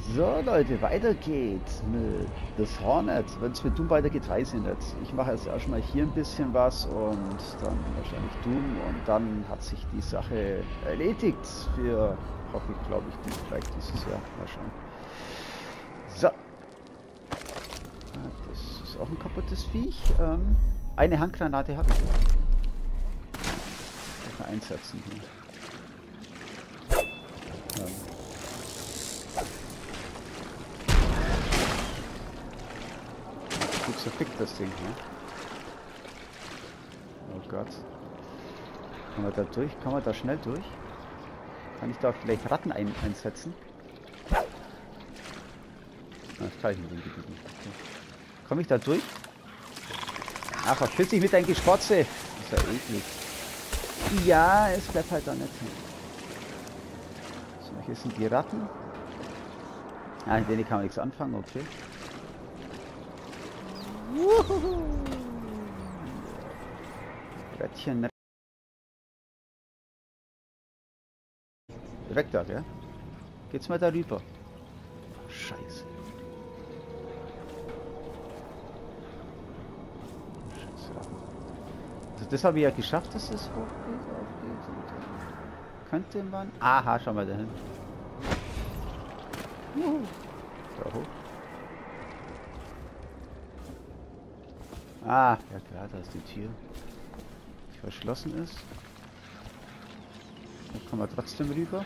So Leute, weiter geht's mit das Hornet. Wenn es mit Doom weitergeht, weiß ich nicht. Ich mache jetzt erstmal hier ein bisschen was und dann wahrscheinlich Doom und dann hat sich die Sache erledigt für, hoffe ich, glaube ich, vielleicht dieses Jahr. Mal schauen. So. Das ist auch ein kaputtes Viech. Eine Handgranate habe ich. Mal einsetzen hier. So fickt das Ding, ne? Oh Gott. Kann man da durch? Kann man da schnell durch? Kann ich da vielleicht Ratten einsetzen? Das kann ich mit dem Gebiet nicht. Okay. Komme ich da durch? Ach, verpiss dich mit deinem Geschwotze! Das ist ja eklig. Ja, es bleibt halt da nicht hin. So, hier sind die Ratten. Ah, mit denen kann man nichts anfangen, okay. Rädchen. Direkt da, gell? Geht's mal darüber. Scheiße. Scheiße. Also das habe ich ja geschafft, dass es hochgeht, aufgeht. Und könnte man... Aha, schau mal dahin. Da hoch. Ah, ja klar, da ist die Tür, die verschlossen ist. Da kommen wir trotzdem rüber.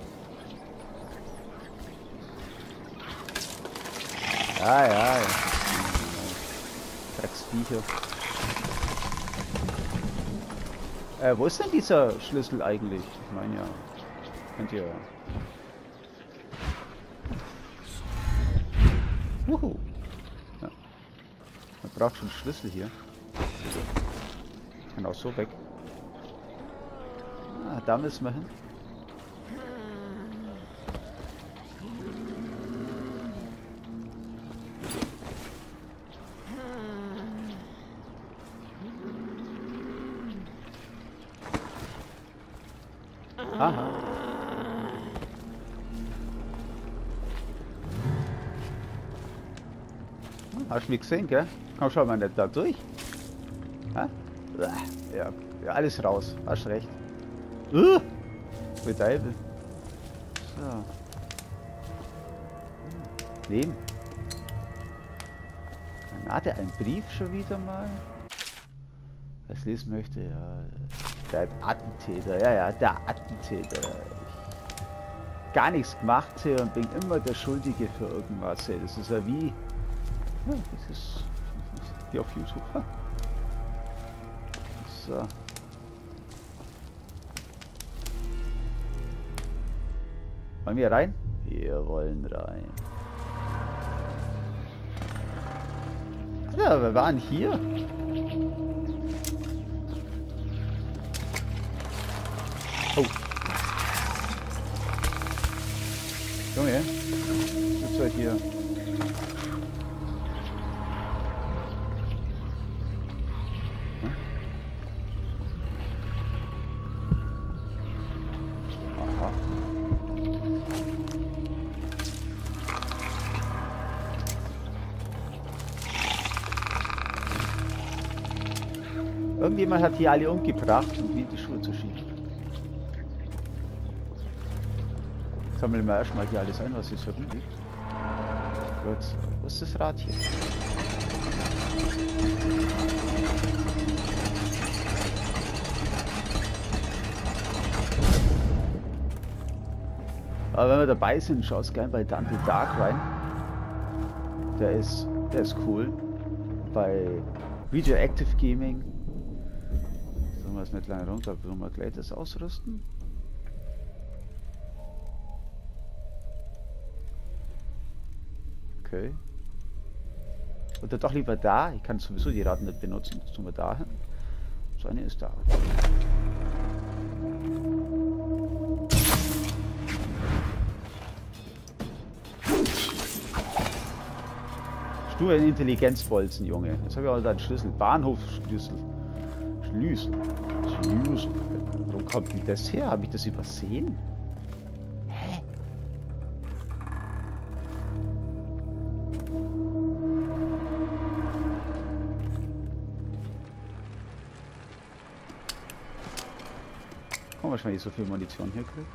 Ja, ja, ja. Drecksviecher. Wo ist denn dieser Schlüssel eigentlich? Ich meine ja, könnt ihr... Wuhu. Man braucht schon Schlüssel hier. Ich kann auch so weg. Ah, da müssen wir hin. Aha. Hast du mich gesehen, gell? Komm, schau mal nicht da durch. Ja, ja, alles raus. Hast recht. Beteiligen. So. Nehmen. Granate, ein Brief schon wieder mal. Wer es lesen möchte, ja. Der Attentäter, ja, der Attentäter. Ich gar nichts gemacht hier und bin immer der Schuldige für irgendwas. Hey. Das ist ja wie. Ja, das ist wie auf YouTube. So. Wollen wir rein? Wir wollen rein. Ja, wir waren hier. Oh. Junge, gibt's halt hier. Irgendjemand hat hier alle umgebracht und wie die Schuhe zu schieben. Sammeln wir erstmal hier alles ein, was hier so rumliegt. Gut, wo ist das Rad hier? Aber wenn wir dabei sind, schaut's gerne bei Dante Dark rein. Der ist cool. Bei Radioactive Gaming. Sollen wir es nicht lange runter, wollen wir gleich das ausrüsten? Okay. Oder doch lieber da. Ich kann sowieso die Raten nicht benutzen. Das tun wir da hin. So eine ist da. Stur ein Intelligenzbolzen, Junge. Jetzt habe ich auch da einen Schlüssel. Bahnhofsschlüssel. Schlüssel. Wo kommt denn das her? Habe ich das übersehen? Hä? Komisch, wenn ich so viel Munition hier kriege.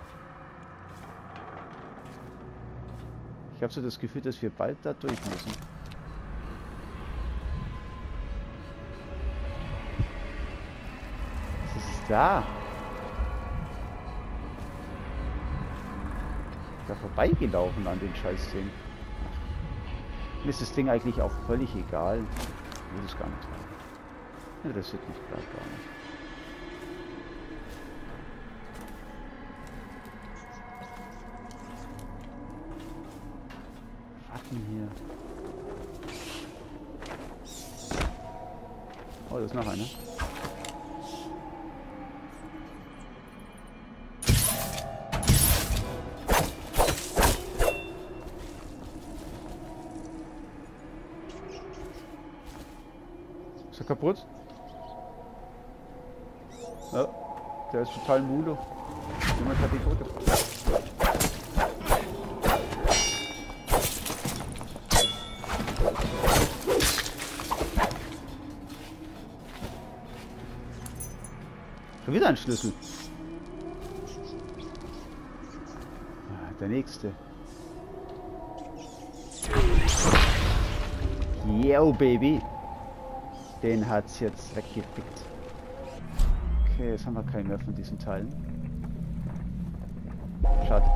Ich habe so das Gefühl, dass wir bald da durch müssen. Was ist da? Da vorbeigelaufen an den Scheißding. Mir ist das Ding eigentlich auch völlig egal. Ich will das gar nicht haben. Interessiert mich gerade gar nicht. Hier. Oh, da ist noch einer. Ist er kaputt? Ja, der ist total Mulo. Jemand hat ihn totgebracht. Schon wieder ein Schlüssel. Der nächste. Yo, Baby. Den hat's jetzt weggepickt. Okay, jetzt haben wir keinen mehr von diesen Teilen. Schade.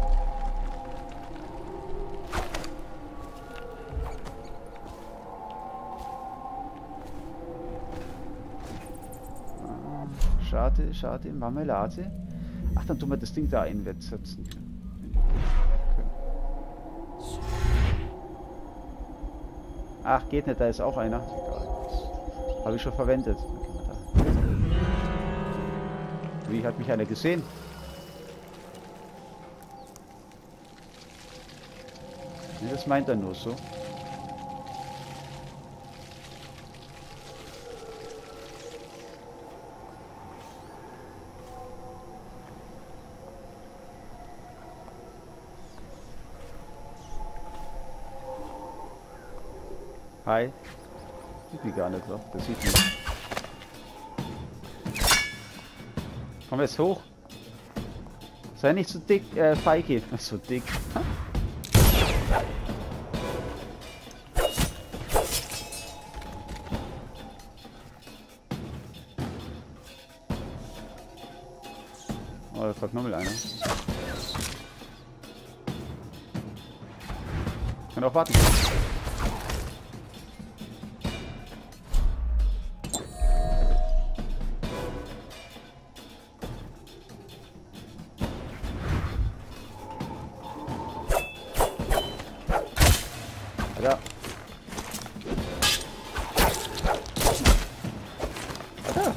Schade, schade, Marmelade. Ach, dann tun wir das Ding da einsetzen. Okay. Ach, geht nicht, da ist auch einer. Egal. Habe ich schon verwendet. Wie, hat mich einer gesehen? Ne, das meint er nur so. Hi. Sieht mich gar nicht so. Das sieht mich. Komm jetzt hoch. Sei nicht so dick, feige. Ach, so dick. Oh, da kommt nochmal einer. Kann auch warten. Ja. Ja.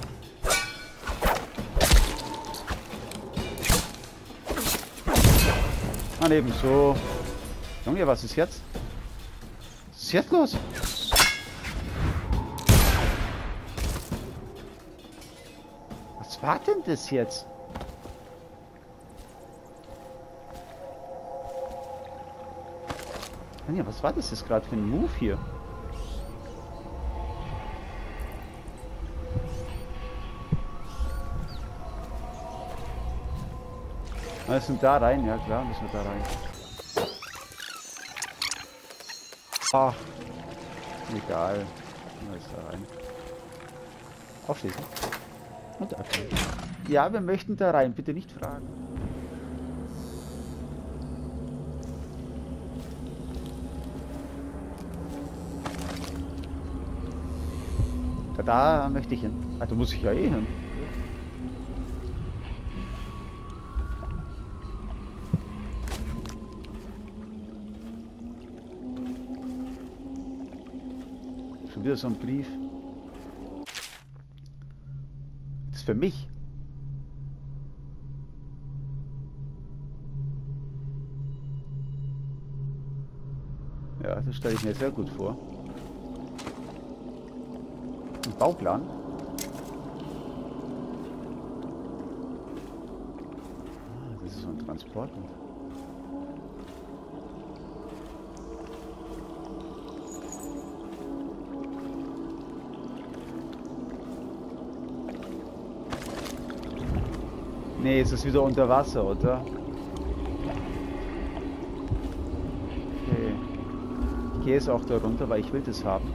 Ah, ebenso. Junge, was ist jetzt? Was ist jetzt los? Was war denn das jetzt? Ja, was war das jetzt gerade für ein Move hier? Wir müssen da rein, ja klar, müssen wir da rein. Ach, egal. Alles da rein. Aufschließen. Und öffnen. Ja, wir möchten da rein, bitte nicht fragen. Da möchte ich hin. Also muss ich ja eh hin. Schon wieder so ein Brief. Das ist für mich. Ja, das stelle ich mir sehr gut vor. Ein Bauplan. Das ist so ein Transport. Nee, es ist wieder unter Wasser, oder? Okay. Ich gehe jetzt auch da runter, weil ich will das haben.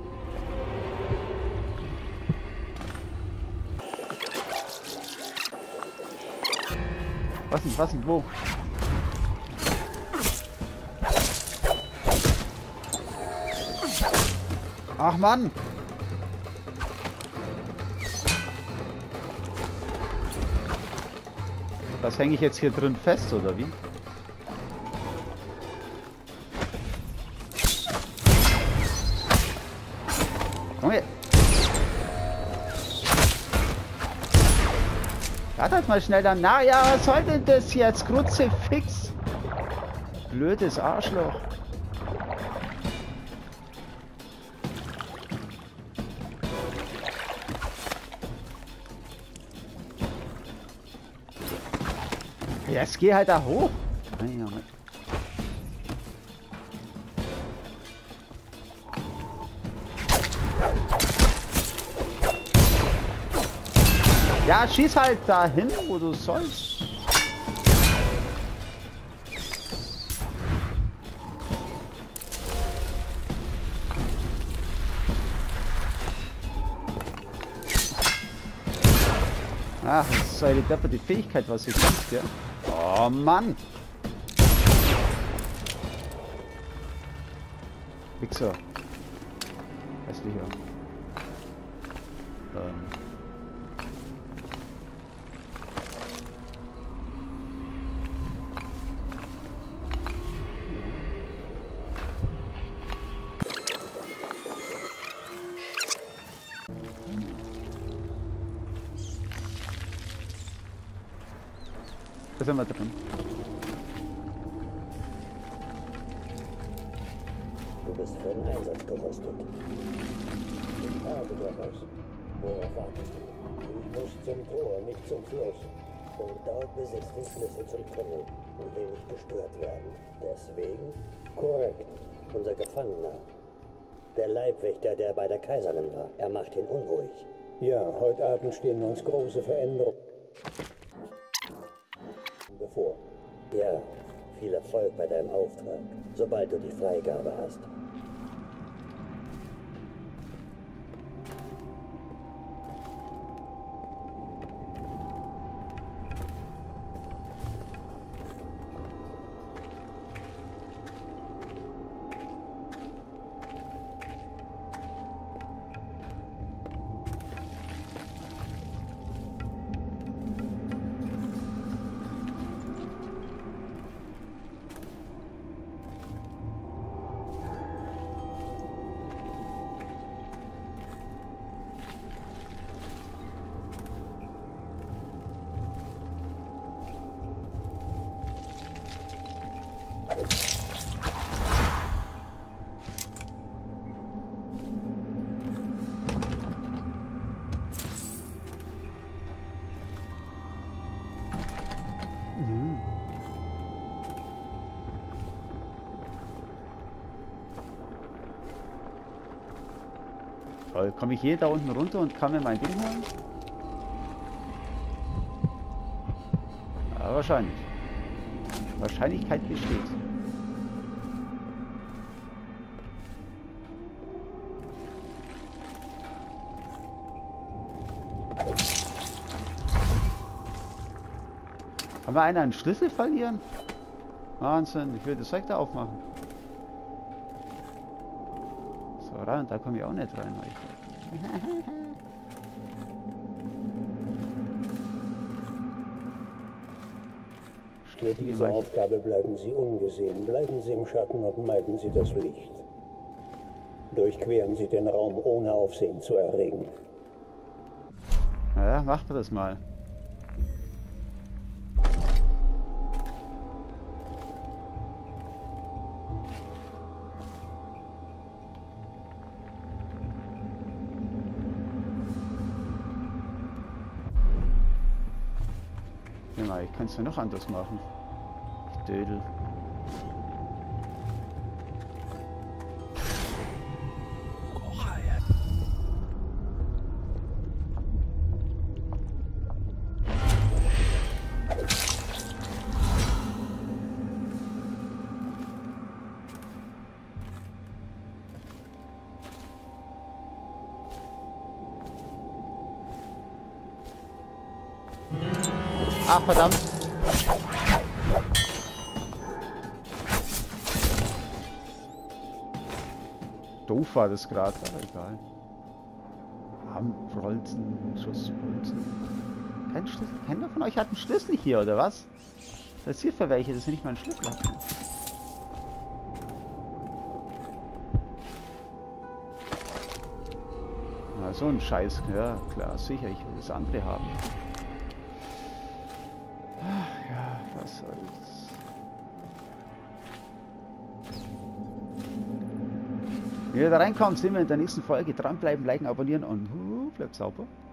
Was denn, wo? Ach Mann! Was hänge ich jetzt hier drin fest, oder wie? Komm her! Warte halt mal schnell dann. Na ja, was soll denn das jetzt? Kruzifix! Blödes Arschloch. Jetzt geh halt da hoch. Ja, schieß halt dahin, wo du sollst. Ach, das ist so eine depperte Fähigkeit, was hier kommt, gell? Oh Mann! Wichser. Hässlicher. Da sind wir drin. Du bist für den Einsatz gerüstet. Ich habe daraus. Worauf wartest du? Du musst zum Tor, nicht zum Fluss. Und dort besitzt den Schlüssel zum Tunnel und will nicht gestört werden. Deswegen? Korrekt. Unser Gefangener. Der Leibwächter, der bei der Kaiserin war. Er macht ihn unruhig. Ja, heute Abend stehen uns große Veränderungen bevor. Ja, viel Erfolg bei deinem Auftrag, sobald du die Freigabe hast. Toll, komme ich hier da unten runter und kann mir mein Ding holen? Ja, wahrscheinlich. Wahrscheinlichkeit besteht. Kann mal einer einen Schlüssel verlieren? Wahnsinn, ich will das Zeug da aufmachen. So, rein, da komme ich auch nicht rein. Für diese Aufgabe bleiben Sie ungesehen, bleiben Sie im Schatten und meiden Sie das Licht. Durchqueren Sie den Raum, ohne Aufsehen zu erregen. Ja, macht das mal. Ich kann es ja noch anders machen. Ich dödel. Ach, verdammt. Doof war das gerade, aber egal. Armbolzen, Schussbolzen. Kein Schlüssel. Keiner von euch hat einen Schlüssel hier, oder was? Das ist hier für welche, das ist nicht mal ein Schlüssel. Na, so ein Scheiß. Ja, klar, sicher, ich will das andere haben. Ach ja, was soll's. Wenn ihr da reinkommt, sehen wir in der nächsten Folge. Dranbleiben, liken, abonnieren und bleibt sauber.